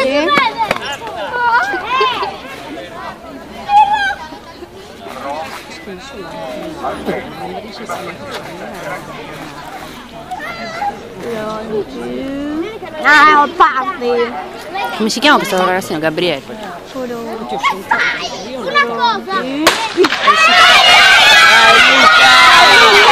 Ah, ho pazzi! Come si chiama questo ragazzino? Gabriele. Una cosa!